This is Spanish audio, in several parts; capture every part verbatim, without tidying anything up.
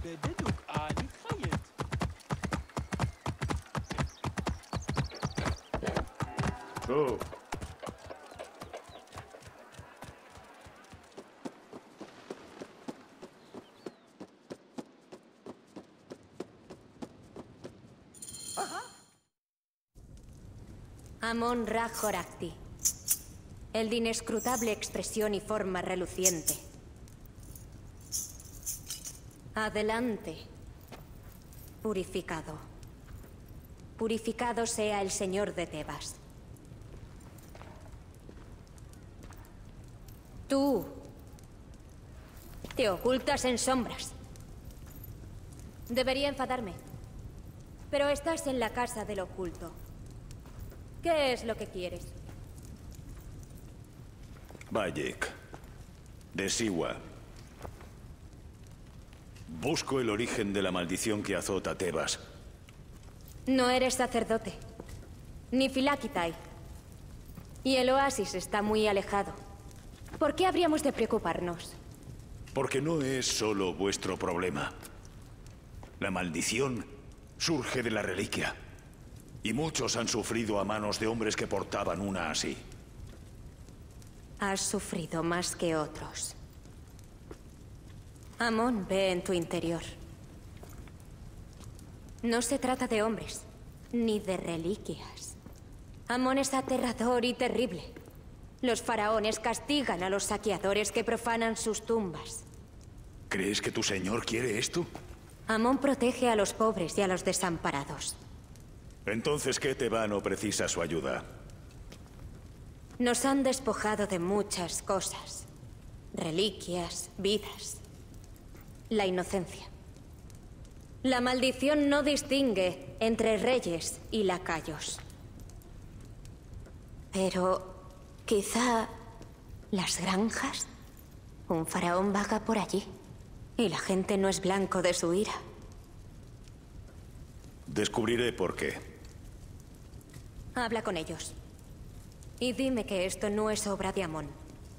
Oh. Amon-Ra Horakhti, el de inescrutable expresión y forma reluciente. Adelante, purificado. Purificado sea el señor de Tebas. Tú te ocultas en sombras. Debería enfadarme, pero estás en la casa del oculto. ¿Qué es lo que quieres? Bayek, de Siwa. Busco el origen de la maldición que azota a Tebas. No eres sacerdote, ni Philakitai. Y el oasis está muy alejado. ¿Por qué habríamos de preocuparnos? Porque no es solo vuestro problema. La maldición surge de la reliquia. Y muchos han sufrido a manos de hombres que portaban una así. Has sufrido más que otros. Amon ve en tu interior. No se trata de hombres, ni de reliquias. Amon es aterrador y terrible. Los faraones castigan a los saqueadores que profanan sus tumbas. ¿Crees que tu señor quiere esto? Amon protege a los pobres y a los desamparados. Entonces, ¿qué tebano precisa su ayuda? Nos han despojado de muchas cosas. Reliquias, vidas. La inocencia. La maldición no distingue entre reyes y lacayos. Pero quizá las granjas. Un faraón vaga por allí y la gente no es blanco de su ira. Descubriré por qué. Habla con ellos. Y dime que esto no es obra de Amon.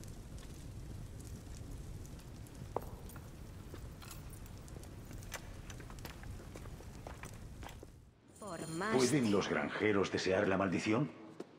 ¿Pueden los granjeros desear la maldición?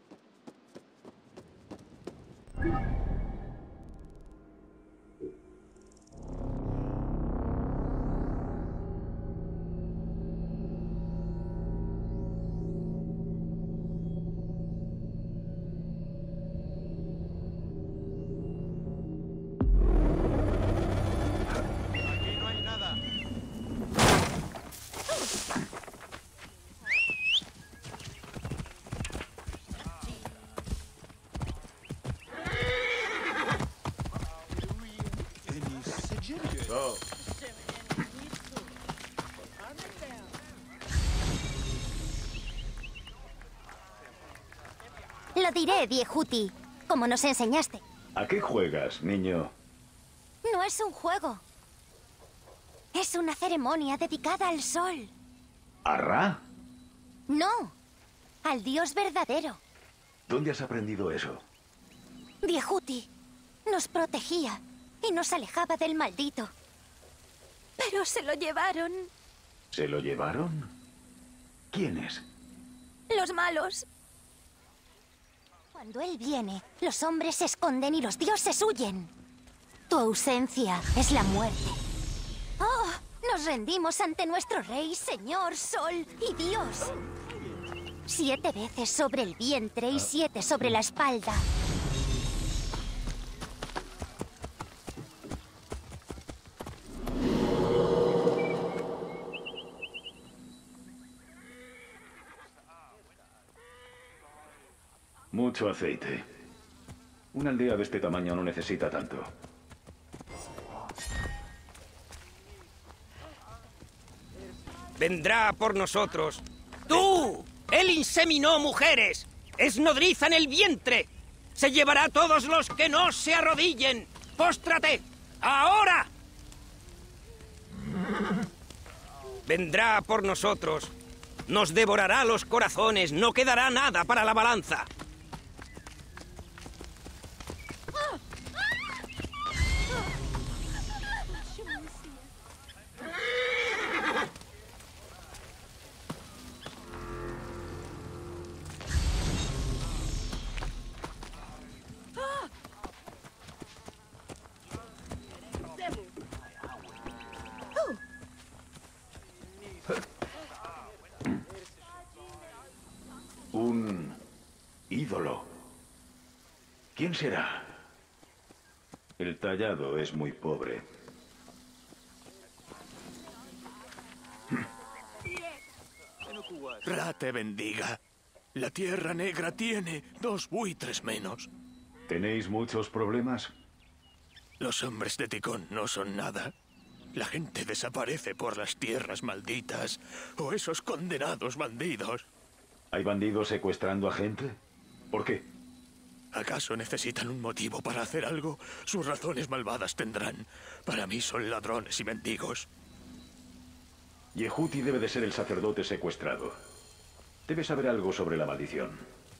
Lo diré, viejuti, como nos enseñaste. ¿A qué juegas, niño? No es un juego. Es una ceremonia dedicada al sol. ¿A Ra? No, al dios verdadero. ¿Dónde has aprendido eso? Viejuti nos protegía y nos alejaba del maldito. Pero se lo llevaron. ¿Se lo llevaron? ¿Quiénes? Los malos. Cuando él viene, los hombres se esconden y los dioses huyen. Tu ausencia es la muerte. ¡Oh! Nos rendimos ante nuestro rey, señor, sol y dios. Siete veces sobre el vientre y siete sobre la espalda. Mucho aceite. Una aldea de este tamaño no necesita tanto. Vendrá por nosotros. ¡Tú! ¡Él inseminó mujeres! ¡Es nodriza en el vientre! ¡Se llevará a todos los que no se arrodillen! ¡Póstrate! ¡Ahora! Vendrá por nosotros. Nos devorará los corazones. No quedará nada para la balanza. ¿Quién será? El tallado es muy pobre. Ra te bendiga. La Tierra Negra tiene dos buitres menos. ¿Tenéis muchos problemas? Los hombres de Ticón no son nada. La gente desaparece por las tierras malditas. O esos condenados bandidos. ¿Hay bandidos secuestrando a gente? ¿Por qué? ¿Acaso necesitan un motivo para hacer algo? Sus razones malvadas tendrán. Para mí son ladrones y mendigos. Yehuti debe de ser el sacerdote secuestrado. Debe saber algo sobre la maldición.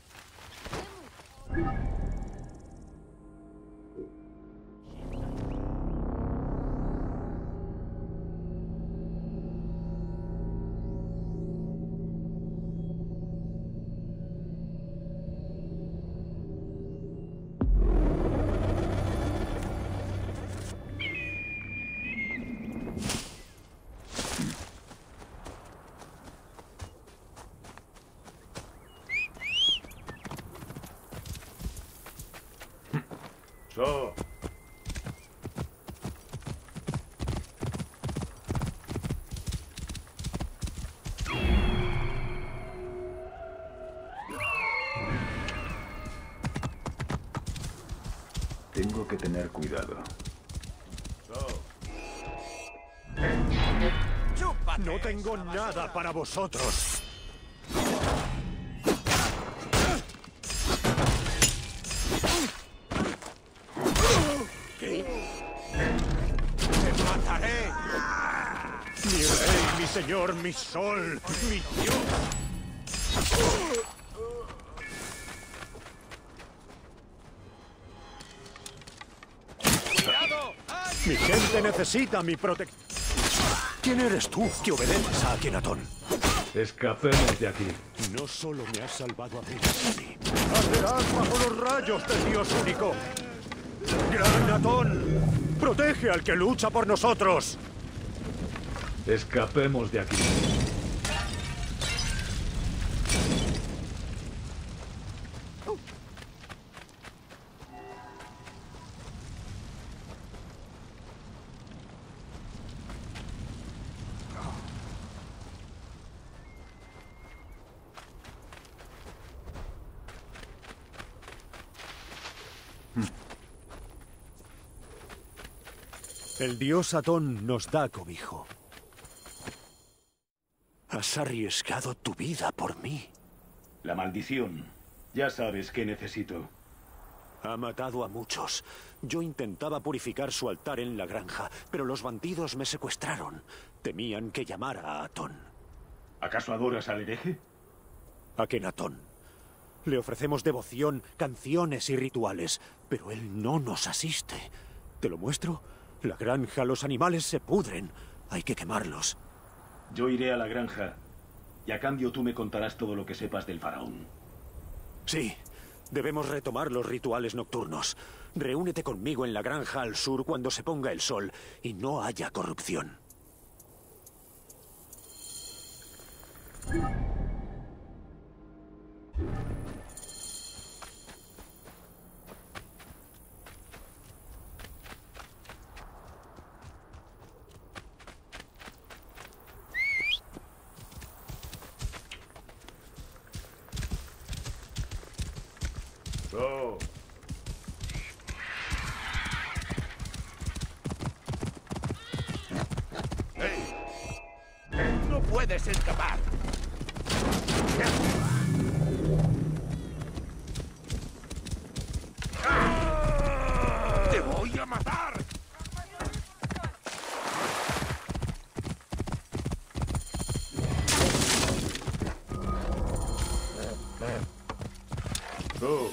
So. Tengo que tener cuidado. No tengo nada para vosotros. ¿Qué? ¡Te mataré! Mi rey, mi señor, mi sol, mi dios. Mi gente necesita mi protección. ¿Quién eres tú que obedeces a Akenatón? Escapemos de aquí. No solo me has salvado a mí, arderás bajo los rayos del Dios único. ¡Gran Atón! ¡Protege al que lucha por nosotros! Escapemos de aquí. El dios Atón nos da cobijo. Has arriesgado tu vida por mí. La maldición. Ya sabes qué necesito. Ha matado a muchos. Yo intentaba purificar su altar en la granja, pero los bandidos me secuestraron. Temían que llamara a Atón. ¿Acaso adoras al hereje? Akenatón. Le ofrecemos devoción, canciones y rituales, pero él no nos asiste. ¿Te lo muestro? La granja, los animales se pudren. Hay que quemarlos. Yo iré a la granja y a cambio tú me contarás todo lo que sepas del faraón. Sí, debemos retomar los rituales nocturnos. Reúnete conmigo en la granja al sur cuando se ponga el sol y no haya corrupción. So. ¡Hey! ¡No puedes escapar! ¡Te voy a matar! So.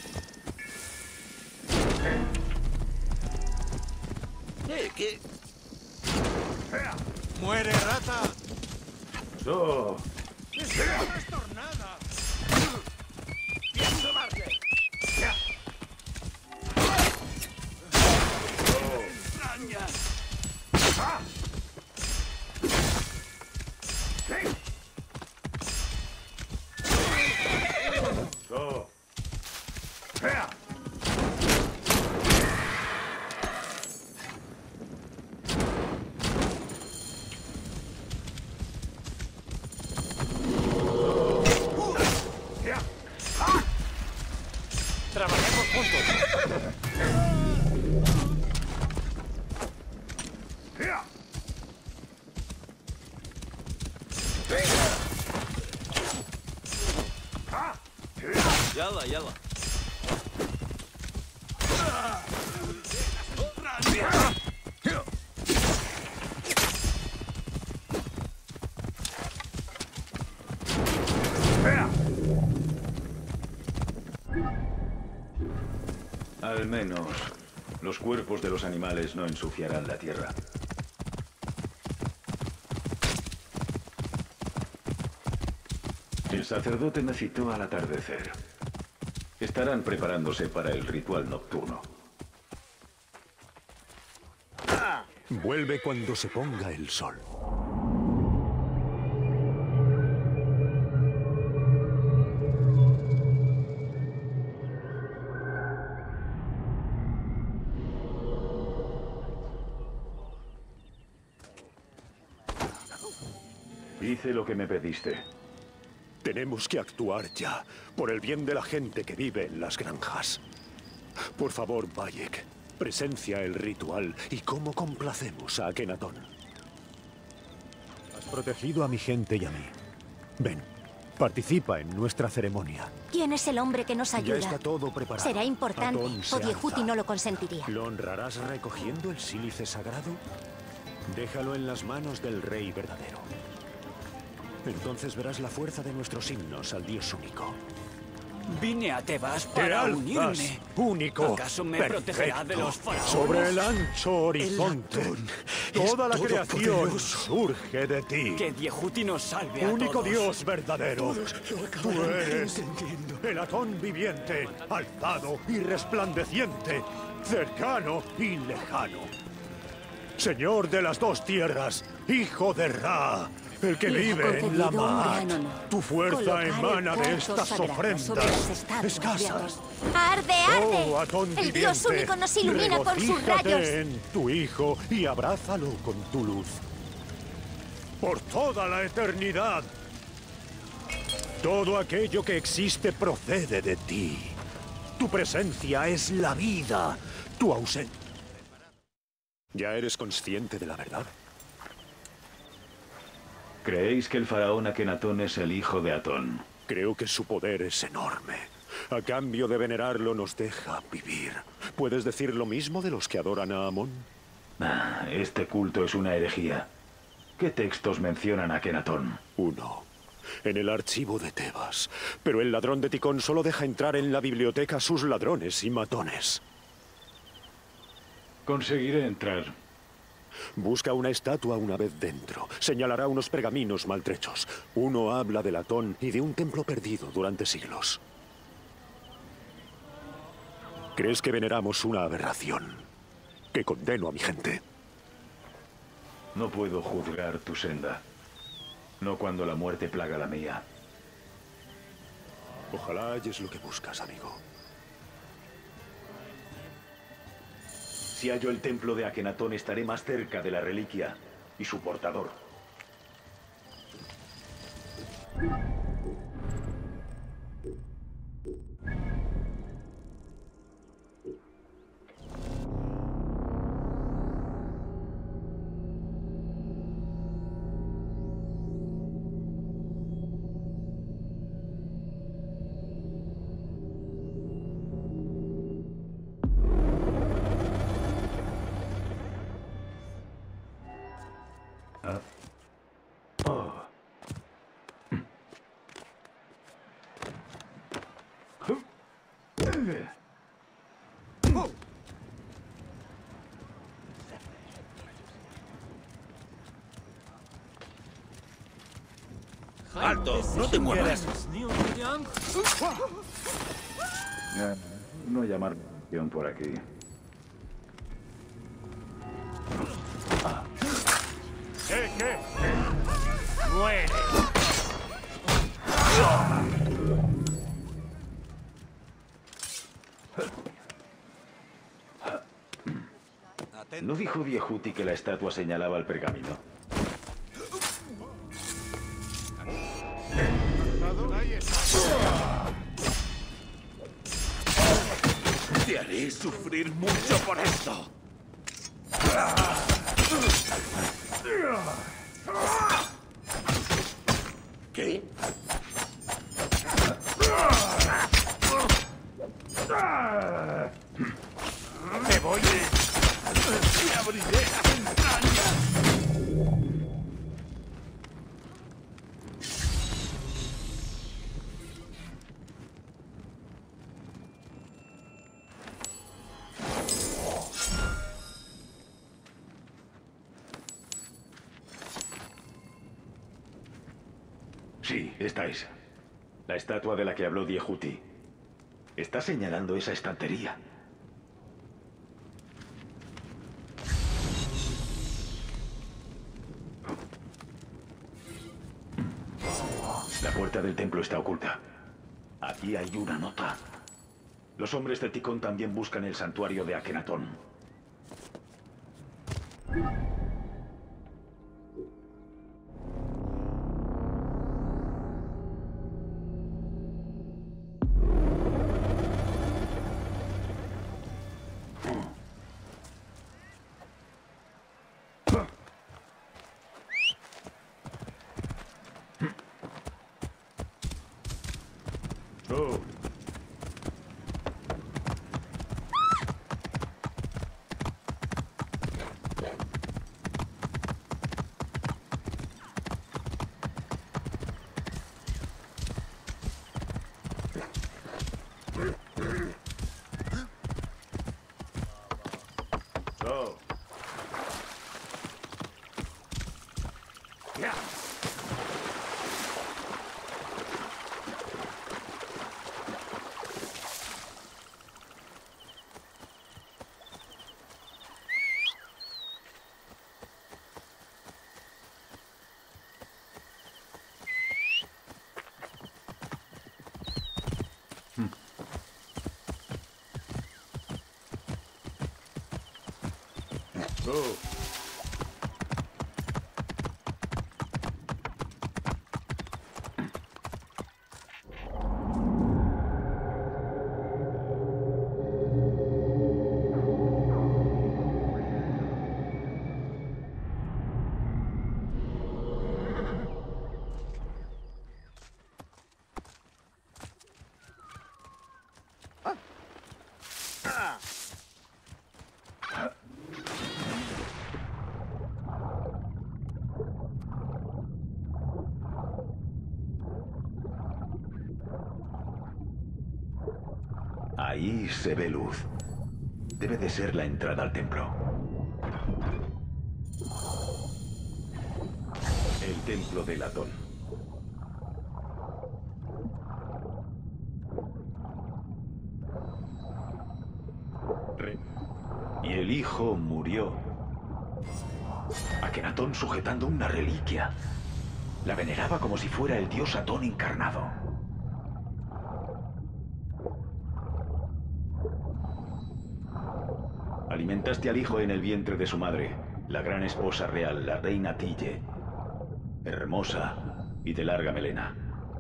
¿Qué? ¿Qué? ¡Muere, rata! So. ¡Es una trastornada! ¡Pienso darle! ¡Extraña! ¡Ah! So. يلا يلا. Al menos, los cuerpos de los animales no ensuciarán la tierra. El sacerdote me citó al atardecer. Estarán preparándose para el ritual nocturno. Vuelve cuando se ponga el sol. Hice lo que me pediste. Tenemos que actuar ya, por el bien de la gente que vive en las granjas. Por favor, Bayek, presencia el ritual y cómo complacemos a Akenatón. Has protegido a mi gente y a mí. Ven, participa en nuestra ceremonia. ¿Quién es el hombre que nos ayuda? Ya está todo preparado. Será importante. Atón se Odiehuti alza. no lo consentiría. ¿Lo honrarás recogiendo el sílice sagrado? Déjalo en las manos del rey verdadero. Entonces verás la fuerza de nuestros himnos al Dios único. Vine a Tebas Te para alzas, unirme. único, ¿Acaso me perfecto, protegerá de los faraones? sobre el ancho horizonte. Atón Toda la es creación todopoderoso. surge de ti. Que Odiehuti nos salve a Único todos. Dios verdadero. Tú eres entendiendo. el Atón viviente, alzado y resplandeciente, cercano y lejano. Señor de las dos tierras, hijo de Ra, el que Le ha vive en la concedido un mar. gran honor. Tu fuerza Colocar el emana de cuarzo estas sagrado ofrendas sobre las estatuas de escasas. Atón. ¡Arde, arde! Oh, Atón el Dios viviente, único nos ilumina con sus regocíjate rayos. en tu hijo y abrázalo con tu luz. Por toda la eternidad. Todo aquello que existe procede de ti. Tu presencia es la vida. Tu ausencia. ¿Ya eres consciente de la verdad? ¿Creéis que el faraón Akenatón es el hijo de Atón? Creo que su poder es enorme. A cambio de venerarlo nos deja vivir. ¿Puedes decir lo mismo de los que adoran a Amón? Ah, este culto es una herejía. ¿Qué textos mencionan a Akenatón? Uno. En el archivo de Tebas. Pero el ladrón de Ticón solo deja entrar en la biblioteca a sus ladrones y matones. Conseguiré entrar. Busca una estatua una vez dentro. Señalará unos pergaminos maltrechos. Uno habla del Atón y de un templo perdido durante siglos. ¿Crees que veneramos una aberración? Que condeno a mi gente. No puedo juzgar tu senda. No cuando la muerte plaga la mía. Ojalá halles lo que buscas, amigo. Si hallo el templo de Akenatón, estaré más cerca de la reliquia y su portador. ¡Alto! ¡No te muevas! Eh, No llamar atención por aquí. ¿Qué, qué? ¡Muere! ¿No dijo Odiehuti que la estatua señalaba el pergamino? Te haré sufrir mucho por esto. Sí, esta es. La estatua de la que habló Diehuti. Está señalando esa estantería. La puerta del templo está oculta. Aquí hay una nota. Los hombres de Ticón también buscan el santuario de Akenatón. Oh. Oh. Yeah. Oh. Ahí se ve luz. Debe de ser la entrada al templo. El templo del Atón. Re- Y el hijo murió. Akenatón sujetando una reliquia. La veneraba como si fuera el dios Atón encarnado. Alimentaste al hijo en el vientre de su madre, la gran esposa real, la reina Tille. Hermosa y de larga melena.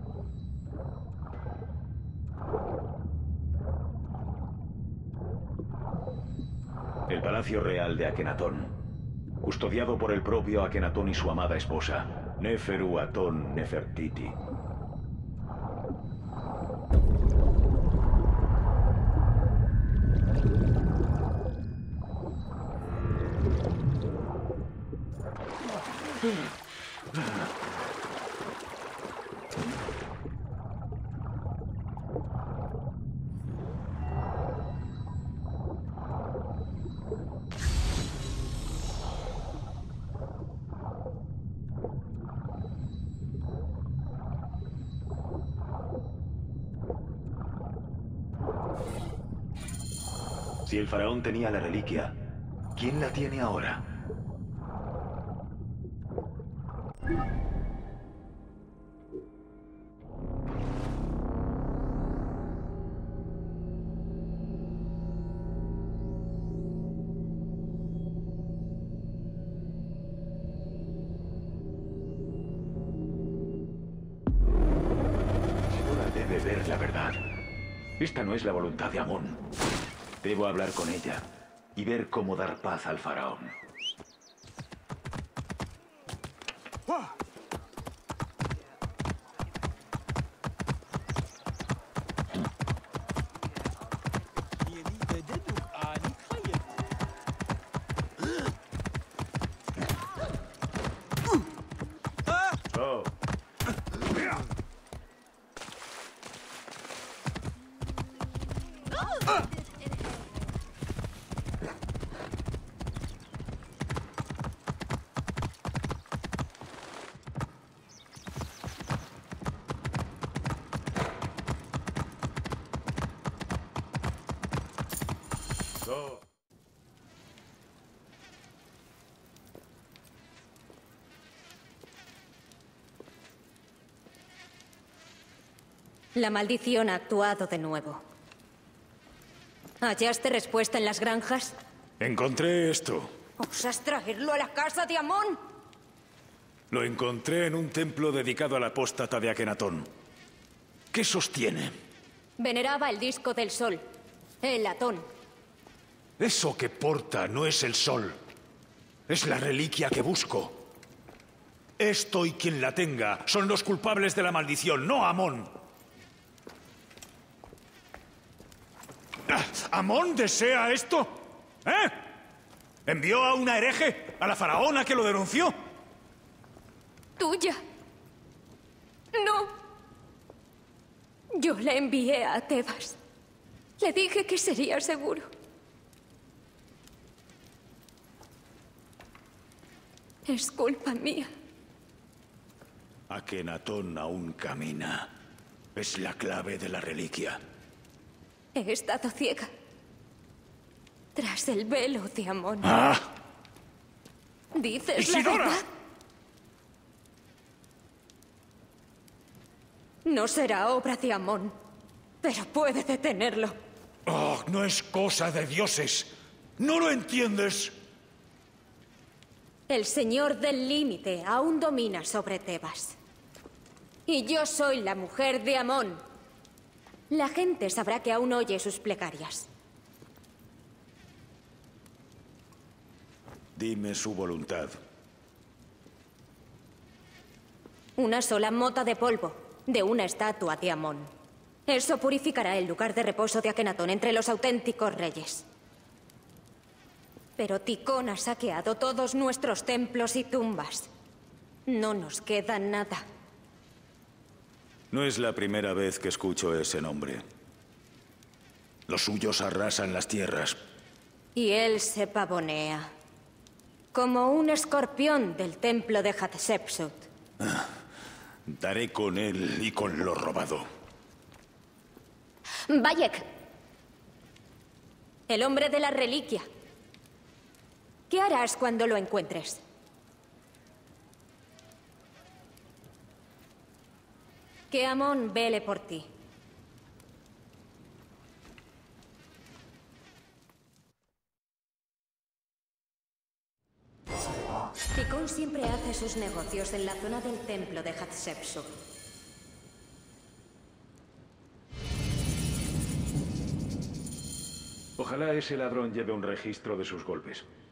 El palacio real de Akenatón, custodiado por el propio Akenatón y su amada esposa, Neferu Atón Nefertiti. Si el faraón tenía la reliquia, ¿quién la tiene ahora? Ahora debe ver la verdad. Esta no es la voluntad de Amón. Debo hablar con ella y ver cómo dar paz al faraón. Oh. La maldición ha actuado de nuevo. ¿Hallaste respuesta en las granjas? Encontré esto. ¿Osas traerlo a la casa de Amon? Lo encontré en un templo dedicado al apóstata de Akenatón. ¿Qué sostiene? Veneraba el disco del sol, el Atón. Eso que porta no es el sol. Es la reliquia que busco. Esto y quien la tenga son los culpables de la maldición, no Amon. ¿Amon desea esto? ¿Eh? ¿Envió a una hereje? ¿A la faraona que lo denunció? ¿Tuya? No. Yo la envié a Tebas. Le dije que sería seguro. Es culpa mía. Akenatón aún camina. Es la clave de la reliquia. He estado ciega. Tras el velo de Amon. ¡Ah! ¿Dices ¡Isidora! la verdad? No será obra de Amon, pero puede detenerlo. ¡Oh, no es cosa de dioses! ¿No lo entiendes? El señor del límite aún domina sobre Tebas. Y yo soy la mujer de Amon. La gente sabrá que aún oye sus plegarias. Dime su voluntad. Una sola mota de polvo de una estatua de Amon. Eso purificará el lugar de reposo de Akenatón entre los auténticos reyes. Pero Ticón ha saqueado todos nuestros templos y tumbas. No nos queda nada. No es la primera vez que escucho ese nombre. Los suyos arrasan las tierras. Y él se pavonea. Como un escorpión del templo de Hatshepsut. Daré con él y con lo robado. Bayek. El hombre de la reliquia. ¿Qué harás cuando lo encuentres? Que Amon vele por ti. Ticón siempre hace sus negocios en la zona del templo de Hatshepsut. Ojalá ese ladrón lleve un registro de sus golpes.